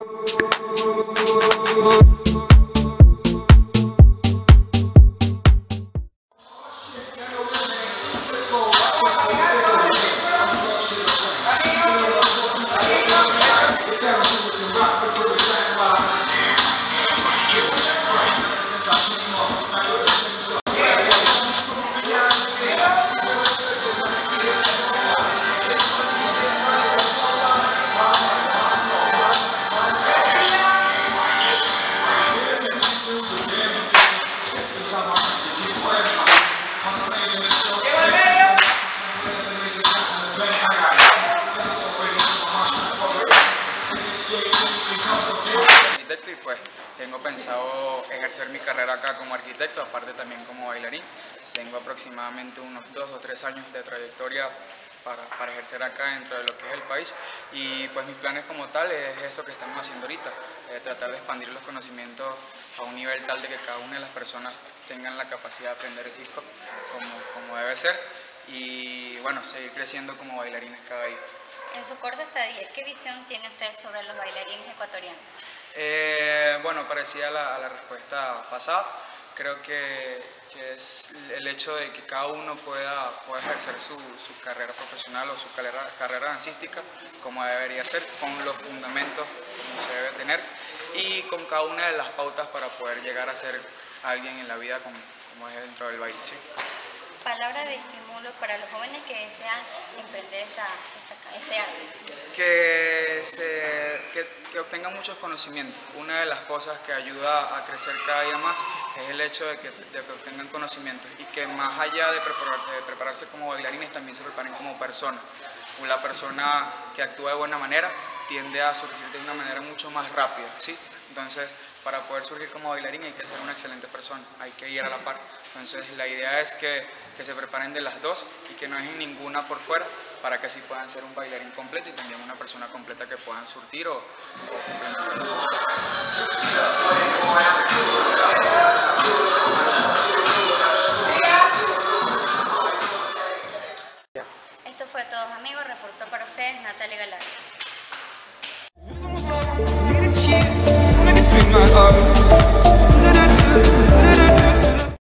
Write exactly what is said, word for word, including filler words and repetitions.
Y pues tengo pensado ejercer mi carrera acá como arquitecto, aparte también como bailarín. Tengo aproximadamente unos dos o tres años de trayectoria para, para ejercer acá dentro de lo que es el país, y pues mis planes como tal es eso que estamos haciendo ahorita, eh, tratar de expandir los conocimientos a un nivel tal de que cada una de las personas tengan la capacidad de aprender el hip hop como, como debe ser, y bueno, seguir creciendo como bailarines cada día. En su corta estadía, ¿qué visión tiene usted sobre los bailarines ecuatorianos? Eh, bueno, parecida a la, a la respuesta pasada. Creo que, que es el hecho de que cada uno pueda, pueda ejercer su, su carrera profesional o su carrera, carrera dancística como debería ser, con los fundamentos como se debe tener y con cada una de las pautas para poder llegar a ser alguien en la vida como, como es dentro del baile. ¿Sí? Palabra de estímulo para los jóvenes que desean emprender esta, esta, este arte. Que, se, que, que obtengan muchos conocimientos. Una de las cosas que ayuda a crecer cada día más es el hecho de que, de que obtengan conocimientos y que más allá de, preparar, de prepararse como bailarines también se preparen como personas. La persona que actúa de buena manera tiende a surgir de una manera mucho más rápida, ¿sí? Entonces, para poder surgir como bailarín hay que ser una excelente persona, hay que ir a la par. Entonces, la idea es que, que se preparen de las dos y que no dejen ninguna por fuera para que así puedan ser un bailarín completo y también una persona completa que puedan surtir o, o complementar los usos. Esto fue todo, amigos. Reportó para ustedes Natalia Galarza.